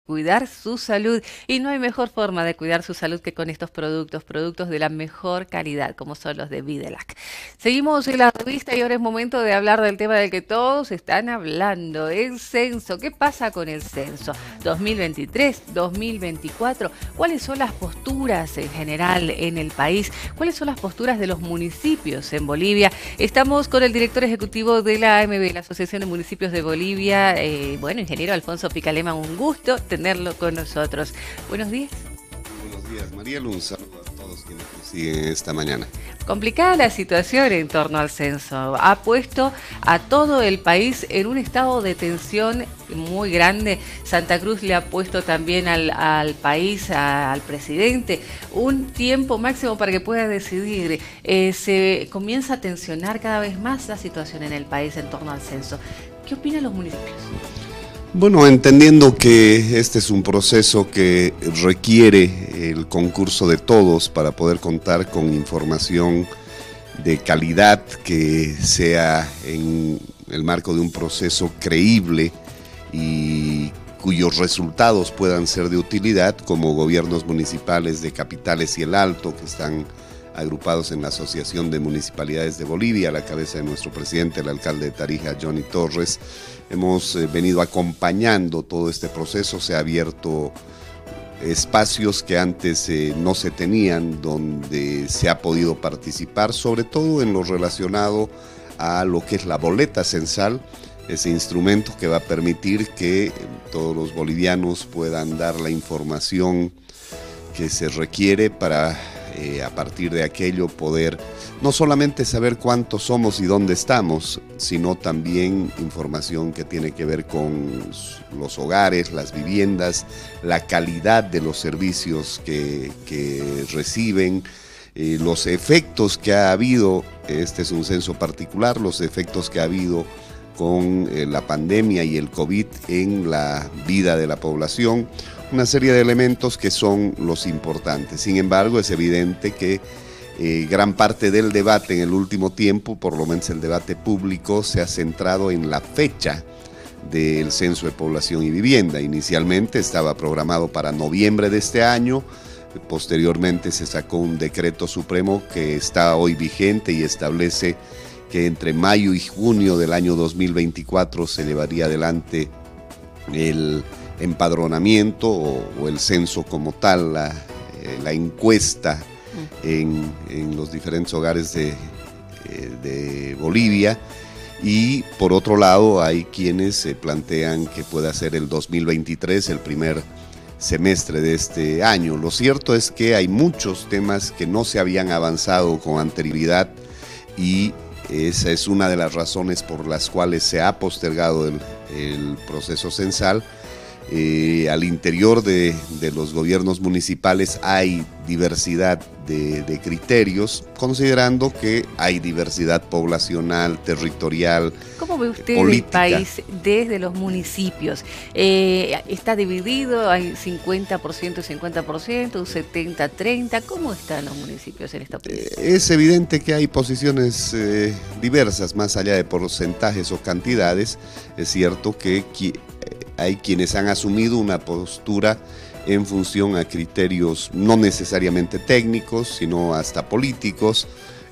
cuidar su salud y no hay mejor forma de cuidar su salud que con estos productos de la mejor calidad como son los de Videlac. Seguimos en la revista y ahora es momento de hablar del tema del que todos están hablando, el censo. ¿Qué pasa con el censo? 2023, 2024, ¿cuáles son las posturas en general en el país? ¿Cuáles son las posturas de los municipios en Bolivia? Estamos con el director ejecutivo de la AMB, la Asociación de Municipios de Bolivia, ingeniero Alfonso Picalema, un gusto tenerlo con nosotros. Buenos días. Buenos días, Mariel, un saludo a todos quienes nos siguen esta mañana. Complicada la situación en torno al censo. Ha puesto a todo el país en un estado de tensión muy grande. Santa Cruz le ha puesto también al país, al presidente, un tiempo máximo para que pueda decidir. Se comienza a tensionar cada vez más la situación en el país en torno al censo. ¿Qué opinan los municipios? Bueno, entendiendo que este es un proceso que requiere el concurso de todos para poder contar con información de calidad que sea en el marco de un proceso creíble y cuyos resultados puedan ser de utilidad, como gobiernos municipales de Capitales y el Alto, que están agrupados en la Asociación de Municipalidades de Bolivia, a la cabeza de nuestro presidente, el alcalde de Tarija, Johnny Torres. Hemos venido acompañando todo este proceso. Se ha abierto espacios que antes no se tenían, donde se ha podido participar, sobre todo en lo relacionado a lo que es la boleta censal, ese instrumento que va a permitir que todos los bolivianos puedan dar la información que se requiere para a partir de aquello poder no solamente saber cuántos somos y dónde estamos, sino también información que tiene que ver con los hogares, las viviendas, la calidad de los servicios que reciben, los efectos que ha habido, este es un censo particular, los efectos que ha habido con la pandemia y el COVID en la vida de la población, una serie de elementos que son los importantes. Sin embargo, es evidente que gran parte del debate en el último tiempo, por lo menos el debate público, se ha centrado en la fecha del Censo de Población y Vivienda. Inicialmente estaba programado para noviembre de este año, posteriormente se sacó un decreto supremo que está hoy vigente y establece que entre mayo y junio del año 2024 se llevaría adelante el empadronamiento o el censo como tal, la encuesta en los diferentes hogares de Bolivia. Y por otro lado hay quienes se plantean que pueda ser el 2023 el primer semestre de este año. Lo cierto es que hay muchos temas que no se habían avanzado con anterioridad y esa es una de las razones por las cuales se ha postergado el proceso censal. Al interior de los gobiernos municipales hay diversidad de criterios, considerando que hay diversidad poblacional, territorial, ¿Cómo ve usted política. el país desde los municipios? ¿Está dividido? ¿Hay 50% y 50%, un 70-30? ¿Cómo están los municipios en esta posición? Es evidente que hay posiciones diversas, más allá de porcentajes o cantidades. Es cierto que hay quienes han asumido una postura en función a criterios no necesariamente técnicos, sino hasta políticos,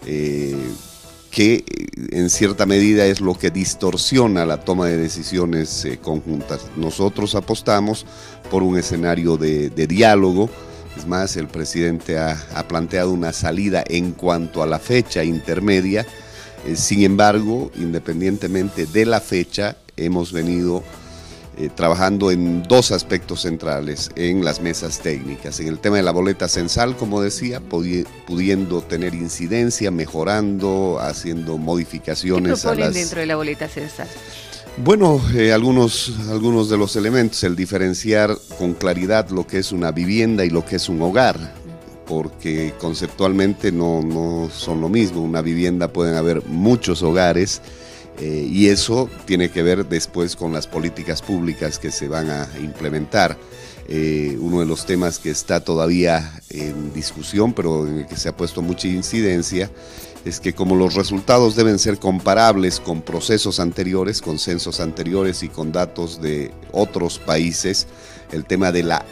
que en cierta medida es lo que distorsiona la toma de decisiones conjuntas. Nosotros apostamos por un escenario de diálogo. Es más, el presidente ha planteado una salida en cuanto a la fecha intermedia. Sin embargo, independientemente de la fecha, hemos venido trabajando en dos aspectos centrales en las mesas técnicas. En el tema de la boleta censal, como decía, pudiendo tener incidencia, mejorando, haciendo modificaciones. ¿Qué proponen dentro de la boleta censal? Bueno, algunos de los elementos, el diferenciar con claridad lo que es una vivienda y lo que es un hogar, porque conceptualmente no son lo mismo. Una vivienda pueden haber muchos hogares, y eso tiene que ver después con las políticas públicas que se van a implementar. Uno de los temas que está todavía en discusión, pero en el que se ha puesto mucha incidencia, es que como los resultados deben ser comparables con procesos anteriores, con censos anteriores y con datos de otros países, el tema de la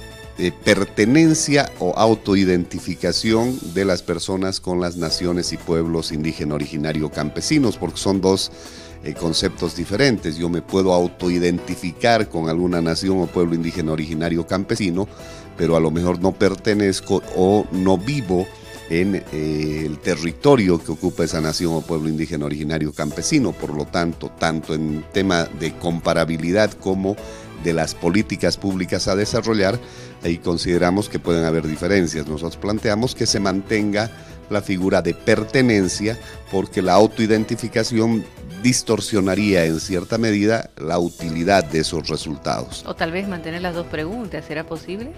pertenencia o autoidentificación de las personas con las naciones y pueblos indígena originario campesinos, porque son dos conceptos diferentes. Yo me puedo autoidentificar con alguna nación o pueblo indígena originario campesino, pero a lo mejor no pertenezco o no vivo en el territorio que ocupa esa nación o pueblo indígena originario campesino. Por lo tanto, tanto en tema de comparabilidad como de las políticas públicas a desarrollar, ahí consideramos que pueden haber diferencias. Nosotros planteamos que se mantenga la figura de pertenencia, porque la autoidentificación distorsionaría en cierta medida la utilidad de esos resultados. O tal vez mantener las dos preguntas, ¿será posible?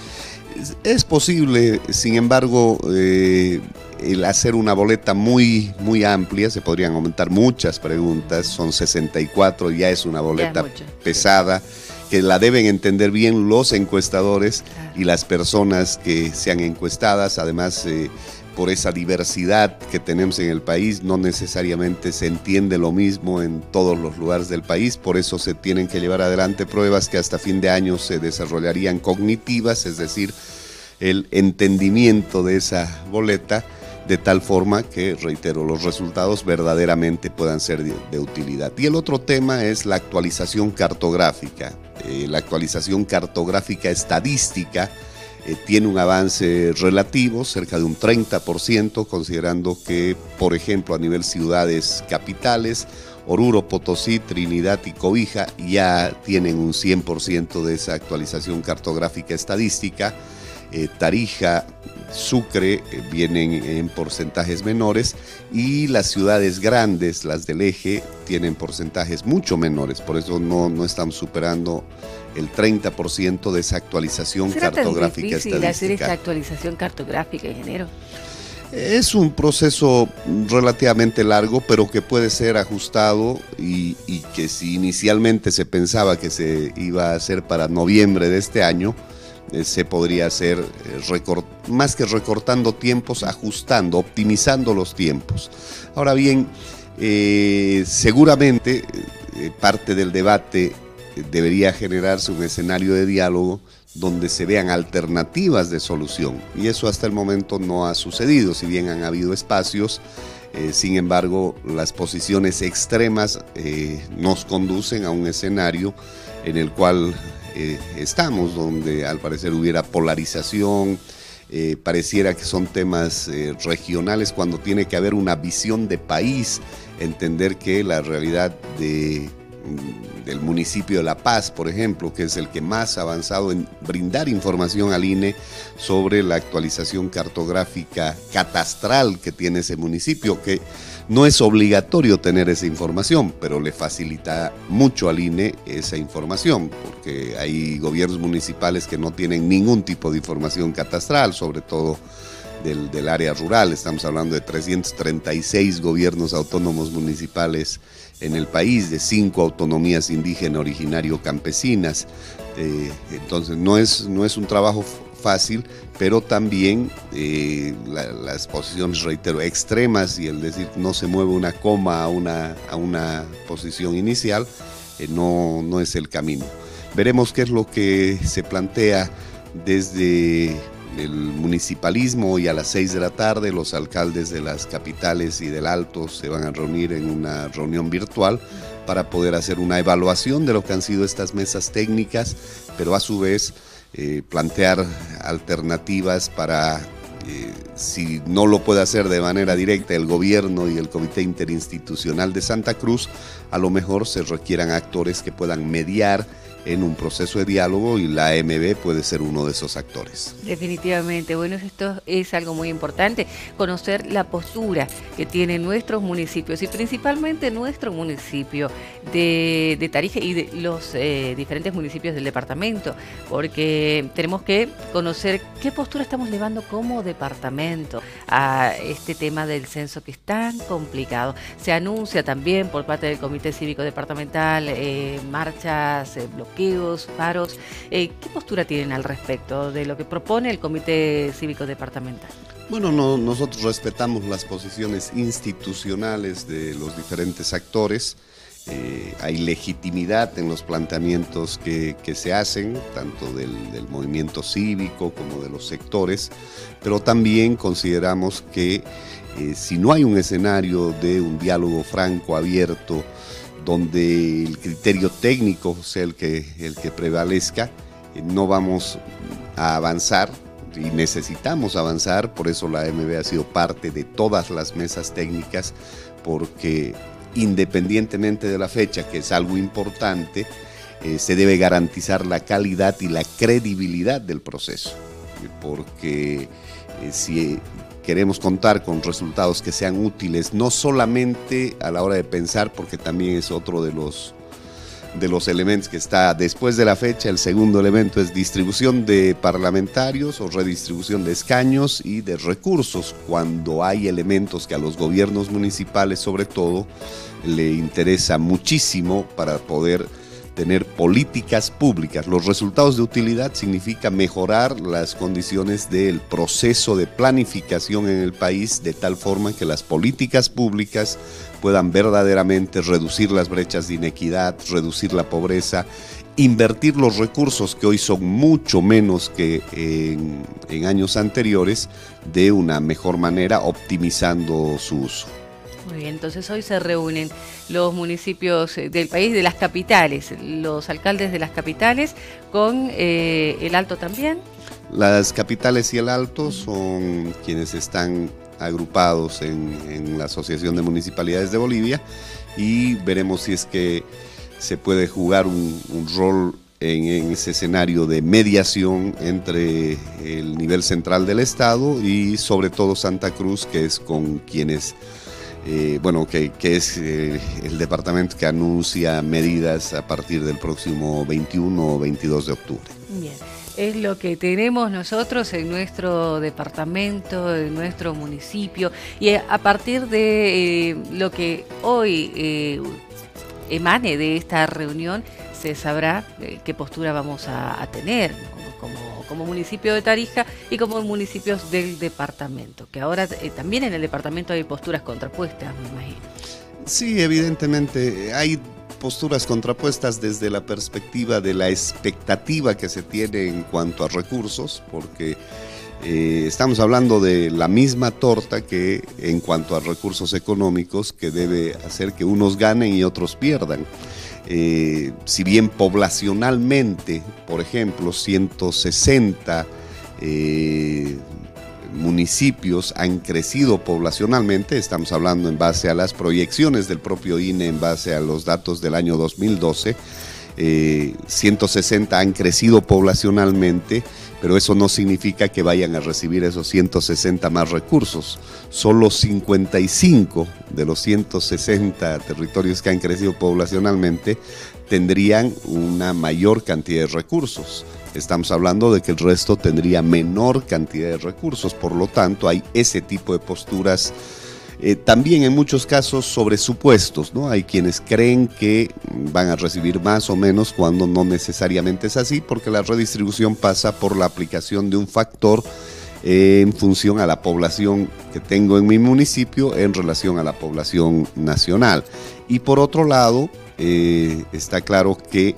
Es posible, sin embargo, el hacer una boleta muy amplia, se podrían aumentar muchas preguntas, son 64, ya es una boleta pesada, que la deben entender bien los encuestadores y las personas que sean encuestadas. Además, por esa diversidad que tenemos en el país, no necesariamente se entiende lo mismo en todos los lugares del país, por eso se tienen que llevar adelante pruebas que hasta fin de año se desarrollarían cognitivas, es decir, el entendimiento de esa boleta, de tal forma que, reitero, los resultados verdaderamente puedan ser de utilidad. Y el otro tema es la actualización cartográfica. La actualización cartográfica estadística tiene un avance relativo, cerca de un 30%, considerando que, por ejemplo, a nivel ciudades capitales, Oruro, Potosí, Trinidad y Cobija ya tienen un 100% de esa actualización cartográfica estadística. Tarija, Sucre vienen en porcentajes menores, y las ciudades grandes, las del eje, tienen porcentajes mucho menores, por eso no estamos superando el 30% de esa actualización cartográfica estadística. ¿Será tan difícil hacer esta actualización cartográfica, ingeniero? Es un proceso relativamente largo, pero que puede ser ajustado, y que si inicialmente se pensaba que se iba a hacer para noviembre de este año, se podría hacer más que recortando tiempos, ajustando, optimizando los tiempos. Ahora bien, seguramente parte del debate debería generarse un escenario de diálogo donde se vean alternativas de solución, y eso hasta el momento no ha sucedido. Si bien han habido espacios, sin embargo, las posiciones extremas nos conducen a un escenario en el cual estamos, donde al parecer hubiera polarización, pareciera que son temas regionales, cuando tiene que haber una visión de país, entender que la realidad del municipio de La Paz, por ejemplo, que es el que más ha avanzado en brindar información al INE sobre la actualización cartográfica catastral que tiene ese municipio, que no es obligatorio tener esa información, pero le facilita mucho al INE esa información, porque hay gobiernos municipales que no tienen ningún tipo de información catastral, sobre todo del área rural. Estamos hablando de 336 gobiernos autónomos municipales en el país, de 5 autonomías indígena originario campesinas. Entonces no es un trabajo fácil, pero también las posiciones, reitero, extremas, y el decir no se mueve una coma a una posición inicial, no es el camino. Veremos qué es lo que se plantea desde el municipalismo. Hoy a las 6 de la tarde los alcaldes de las capitales y del Alto se van a reunir en una reunión virtual para poder hacer una evaluación de lo que han sido estas mesas técnicas, pero a su vez plantear alternativas para, si no lo puede hacer de manera directa el gobierno y el Comité Interinstitucional de Santa Cruz, a lo mejor se requieran actores que puedan mediar en un proceso de diálogo, y la AMB puede ser uno de esos actores. Definitivamente, bueno, esto es algo muy importante, conocer la postura que tienen nuestros municipios, y principalmente nuestro municipio de Tarija y de los diferentes municipios del departamento, porque tenemos que conocer qué postura estamos llevando como departamento a este tema del censo, que es tan complicado. Se anuncia también por parte del Comité Cívico Departamental marchas, bloqueos, paros. ¿Qué postura tienen al respecto de lo que propone el Comité Cívico Departamental? Bueno, nosotros respetamos las posiciones institucionales de los diferentes actores. hay legitimidad en los planteamientos que se hacen, tanto del movimiento cívico como de los sectores, pero también consideramos que si no hay un escenario de un diálogo franco, abierto, donde el criterio técnico sea el que prevalezca, no vamos a avanzar y necesitamos avanzar. Por eso la AMB ha sido parte de todas las mesas técnicas, porque independientemente de la fecha, que es algo importante, se debe garantizar la calidad y la credibilidad del proceso, porque si queremos contar con resultados que sean útiles, no solamente a la hora de pensar, porque también es otro de los elementos que está después de la fecha. El segundo elemento es distribución de parlamentarios o redistribución de escaños y de recursos, cuando hay elementos que a los gobiernos municipales sobre todo le interesa muchísimo para poder tener políticas públicas. Los resultados de utilidad significa mejorar las condiciones del proceso de planificación en el país, de tal forma que las políticas públicas puedan verdaderamente reducir las brechas de inequidad, reducir la pobreza, invertir los recursos, que hoy son mucho menos que en años anteriores, de una mejor manera, optimizando su uso. Muy bien, entonces hoy se reúnen los municipios del país, de las capitales, los alcaldes de las capitales, con el Alto también. Las capitales y el Alto son quienes están agrupados en la Asociación de Municipalidades de Bolivia, y veremos si es que se puede jugar un rol en ese escenario de mediación entre el nivel central del Estado y sobre todo Santa Cruz, que es con quienes... que es el departamento que anuncia medidas a partir del próximo 21 o 22 de octubre. Bien, es lo que tenemos nosotros en nuestro departamento, en nuestro municipio, y a partir de lo que hoy emane de esta reunión, se sabrá qué postura vamos a tener como municipio de Tarija y como municipios del departamento, que ahora también en el departamento hay posturas contrapuestas, me imagino. Sí, evidentemente hay posturas contrapuestas desde la perspectiva de la expectativa que se tiene en cuanto a recursos, porque estamos hablando de la misma torta que en cuanto a recursos económicos, que debe hacer que unos ganen y otros pierdan. Si bien poblacionalmente, por ejemplo, 160 municipios han crecido poblacionalmente, estamos hablando en base a las proyecciones del propio INE, en base a los datos del año 2012, 160 han crecido poblacionalmente, pero eso no significa que vayan a recibir esos 160 más recursos. Solo 55 de los 160 territorios que han crecido poblacionalmente tendrían una mayor cantidad de recursos. Estamos hablando de que el resto tendría menor cantidad de recursos, por lo tanto hay ese tipo de posturas. También en muchos casos sobre supuestos, ¿no? Hay quienes creen que van a recibir más o menos cuando no necesariamente es así, porque la redistribución pasa por la aplicación de un factor en función a la población que tengo en mi municipio en relación a la población nacional. Y por otro lado, está claro que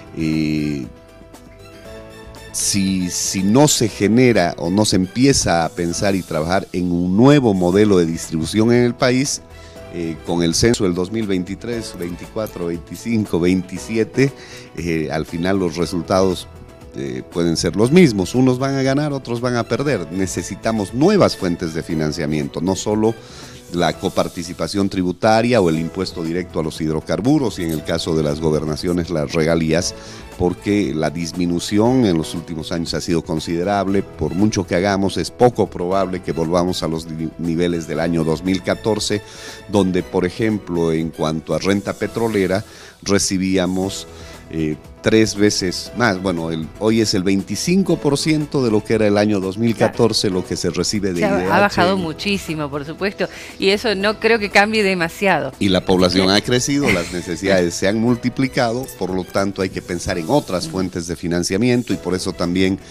si no se genera o no se empieza a pensar y trabajar en un nuevo modelo de distribución en el país, con el censo del 2023, 24, 25, 27, al final los resultados pueden ser los mismos. Unos van a ganar, otros van a perder. Necesitamos nuevas fuentes de financiamiento, no solo la coparticipación tributaria o el impuesto directo a los hidrocarburos, y en el caso de las gobernaciones las regalías, porque la disminución en los últimos años ha sido considerable. Por mucho que hagamos, es poco probable que volvamos a los niveles del año 2014, donde, por ejemplo, en cuanto a renta petrolera, recibíamos 3 veces más. Bueno, hoy es el 25% de lo que era el año 2014, claro, lo que se recibe de IDH. Ha bajado muchísimo, por supuesto, y eso no creo que cambie demasiado. Y la población ha crecido, las necesidades se han multiplicado, por lo tanto hay que pensar en otras fuentes de financiamiento, y por eso también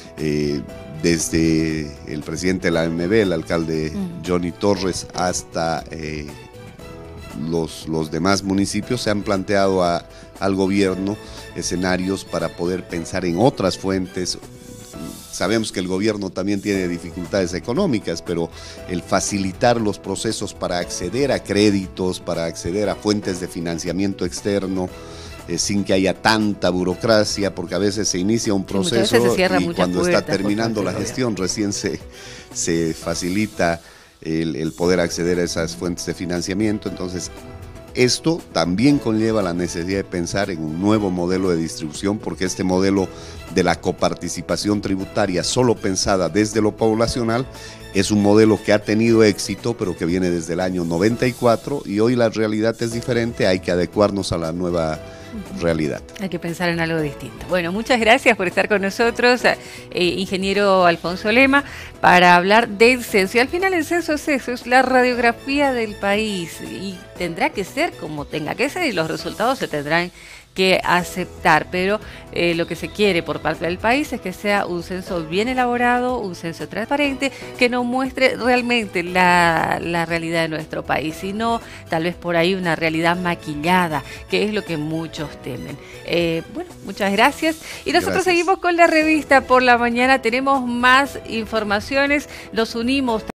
desde el presidente de la AMB, el alcalde Johnny Torres, hasta los demás municipios se han planteado al gobierno escenarios para poder pensar en otras fuentes. Sabemos que el gobierno también tiene dificultades económicas, pero el facilitar los procesos para acceder a créditos, para acceder a fuentes de financiamiento externo, sin que haya tanta burocracia, porque a veces se inicia un proceso y cuando está terminando la gestión recién se facilita el poder acceder a esas fuentes de financiamiento. Entonces, esto también conlleva la necesidad de pensar en un nuevo modelo de distribución, porque este modelo de la coparticipación tributaria solo pensada desde lo poblacional es un modelo que ha tenido éxito, pero que viene desde el año 94 y hoy la realidad es diferente, hay que adecuarnos a la nueva realidad. Hay que pensar en algo distinto. Bueno, muchas gracias por estar con nosotros, ingeniero Alfonso Lema, para hablar del censo. Y al final el censo es eso, es la radiografía del país y tendrá que ser como tenga que ser y los resultados se tendrán que aceptar, pero lo que se quiere por parte del país es que sea un censo bien elaborado, un censo transparente, que nos muestre realmente la realidad de nuestro país, sino tal vez por ahí una realidad maquillada, que es lo que muchos temen. Bueno, muchas gracias. Y nosotros seguimos con la revista por la mañana, tenemos más informaciones, nos unimos